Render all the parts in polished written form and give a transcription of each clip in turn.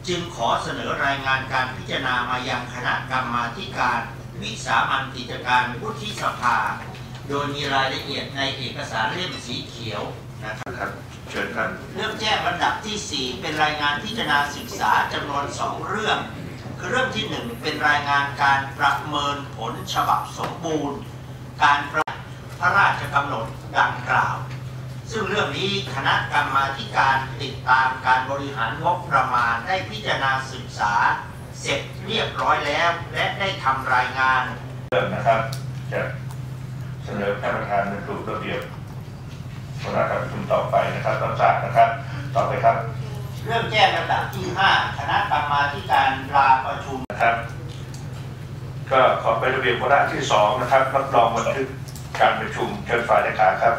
จึงขอเสนอรายงานการพิจารณามายังคณะกรรมาธิการวิสามัญกิจการวุฒิสภาโดยมีรายละเอียดในเอกสารเล่มสีเขียวนะครับเชิญครับเรื่องแจ้งลำดับที่ 4เป็นรายงานพิจารณาศึกษาจำนวน2เรื่องคือเรื่องที่1เป็นรายงานการประเมินผลฉบับสมบูรณ์การพระราชกำหนดดังกล่าวซึ่งเรื่องนี้คณะกรรมาธิการติดตามการบริหารงบประมาณได้พิจารณาศึกษาเสร็จเรียบร้อยแล้วและได้ทำรายงานเรื่องนะครับจะเสนอท่านประธานบรรจุระเบียบคณะการประชุมต่อไปนะครับรับทราบนะครับต่อไปครับเรื่องแจ้งลำดับที่ 5คณะกรรมาธิการลาประชุมนะครับก็ขอไประเบียบวาระที่2นะครับรับรองบันทึกการประชุมเชิญฝ่ายเลขาครับ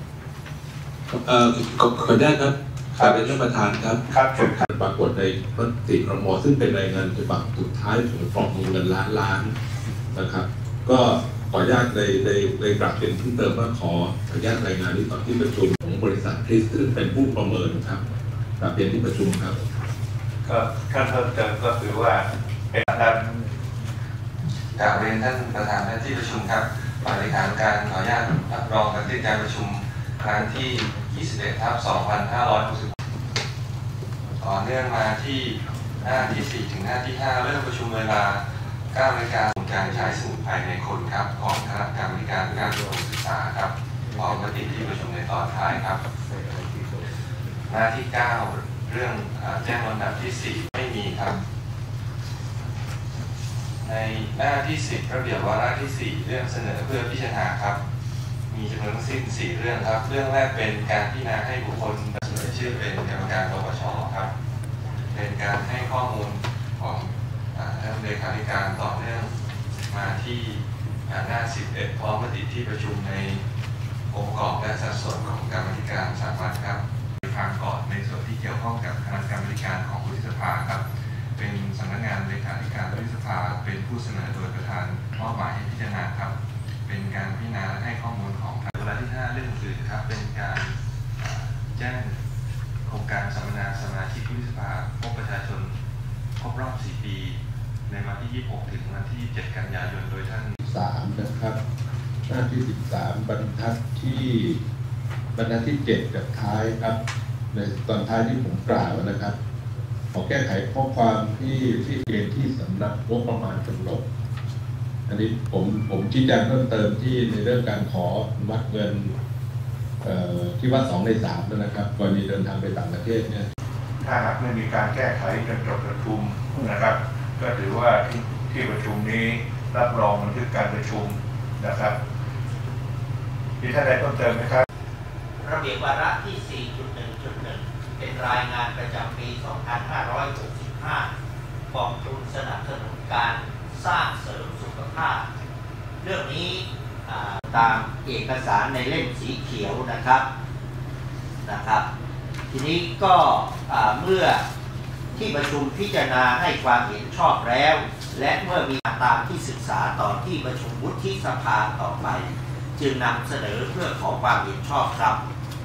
ขออนุญาตครับเป็นท่านประธานครับครับปรากฏในมติครม.ซึ่งเป็นรายงานฉบับสุดท้ายของกรอบวงเงินล้านนะครับก็ขออนุญาตในกราบเป็นเพิ่มเติมว่าขออนุญาตรายงานนี้ต่อที่ประชุมของบริษัทคริสซึ่งเป็นผู้ประเมินครับกราบเรียนที่ประชุมครับก็ขั้นเพิ่มเติมก็คือว่าเป็นการกราบเรียนท่านประธานและที่ประชุมครับฝ่ายบริหารการขออนุญาตรับรองบันทึกการประชุมครั้งที่ 21/2560 ต่อเนื่องมาที่หน้าที่ 4 ถึงหน้าที่ 5 เริ่มประชุมเวลา 9 นาฬิกาการใช้สมุดภายในคนครับของคณะกรรมการการประชุมศึกษาครับออกมติที่ประชุมในตอนท้ายครับหน้าที่ 9 เรื่องแจ้งลำดับที่ 4 ไม่มีครับในหน้าที่ 10 ระเบียบวาระที่ 4 เรื่องเสนอเพื่อพิจารณาครับมีจำนวนทั้งสิ้น4เรื่องครับเรื่องแรกเป็นการพิจารณาให้บุคคลเสนอชื่อเป็นกรรมการปปชครับเป็นการให้ข้อมูลของท่านเลขาธิการต่อเนื่องมาที่หน้า 11 พร้อมมติที่ประชุมในองค์ประกอบและสัดส่วนของกรรมาธิการสามัญครับทางก่อนในส่วนที่เกี่ยวข้องกับคณะกรรมาการของวุฒิสภาครับเป็นสำนักงานเลขาธิการวุฒิสภาเป็นผู้เสนอโดยประธานมอบหมายให้พิจารณาครับเป็นการพิจารณาและให้ข้อมูลของวาระที่ 5 เรื่องอื่นครับเป็นการแจ้งโครงการสัมมนาสมาชิกวุฒิสภาพบประชาชนครบรอบ 4 ปีในวันที่ 26 ถึงวันที่ 27 กันยายนโดยท่าน 3นะครับหน้าที่ 13 บรรทัดที่ 7 กับท้ายครับในตอนท้ายที่ผมกล่าวนะครับขอแก้ไขข้อความที่เรียนที่สำนักงบประมาณกำหนดอันนี้ผมชี้แจงเพิ่มเติมที่ในเรื่องการขอวัดเงินที่ว่า2 ใน 3นะครับกรณีเดินทางไปต่างประเทศเนี่ยถ้าหากไม่มีการแก้ไขจนจบประชุมนะครับก็ถือว่าที่ประชุมนี้รับรองบันทึกการประชุมนะครับมีท่านใดเพิ่มเติมไหมครับระเบียบวาระที่ 4.1.1 เป็นรายงานประจำปี 2565 กองทุนสนับสนุนการสร้างเสริมสุขภาพเรื่องนี้ตามเอกสารในเล่มสีเขียวนะครับทีนี้ก็เมื่อที่ประชุมพิจารณาให้ความเห็นชอบแล้วและเมื่อมีตามที่ศึกษาต่อที่ประชุมวุฒิสภาต่อไปจึงนำเสนอเพื่อขอความเห็นชอบครับ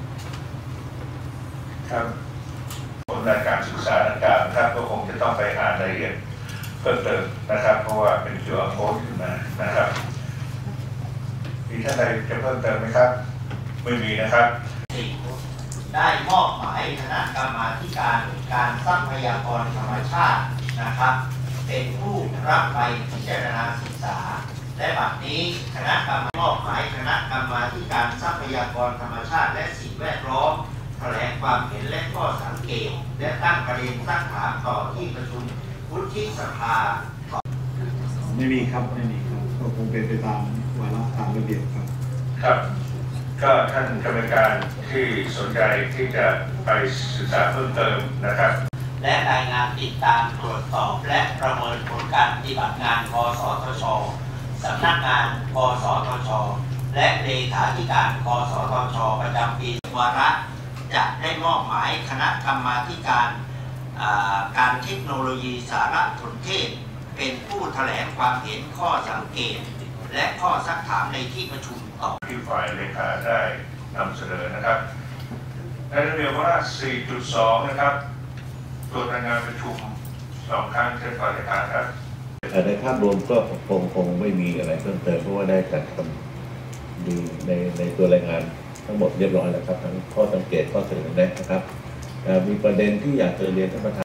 ผลการศึกษาดังกล่าวนะครับก็คงจะต้องไปอ่านรายละเอียดเพิ่มเติมนะครับเพราะว่าเป็นQR codeขึ้นมานะครับมีท่านใดจะเพิ่มเติมไหมครับไม่มีนะครับได้มอบหมายคณะกรรมาธิการทรัพยากรธรรมชาตินะครับเป็นผู้รับไปพิจารณาศึกษาและบัดนี้คณะกรรมมอบหมายคณะกรรมาธิการทรัพยากรธรรมชาติและสิ่งแวดล้อมแถลงความเห็นและข้อสังเกตและตั้งประเด็นซักถามต่อที่ประชุมวุฒิสภาไม่มีครับก็คงเป็นไปตามวาระตามระเบียบครับก็ท่านกรรมการที่สนใจที่จะไปศึกษาเพิ่มเติมนะครับและรายงานติดตามตรวจสอบและประเมินผลการปฏิบัติงานกสทช.สำนักงานกสทช.และเลขาธิการกสทช.ประจำปีวาระจะได้มอบหมายคณะกรรมาธิการเทคโนโลยีสารสนเทศเป็นผู้แถลงความเห็นข้อสังเกตและข้อซักถามในที่ประชุมต่อที่ฝ่ายเลขาได้นำเสนอนะครับในระเบียบวาระ 4.2 นะครับตรวจรายงานประชุม 2 ครั้งเชิญฝ่ายเลขาครับในภาพรวมก็คงไม่มีอะไรเพิ่มเติมเพราะว่าได้จัดทำดูในตัวรายงานทั้งหมดเรียบร้อยแล้วครับทั้งข้อสังเกตข้อเสนอแนะนะครับมีประเด็นที่อยากจะเรียนท่านประธาน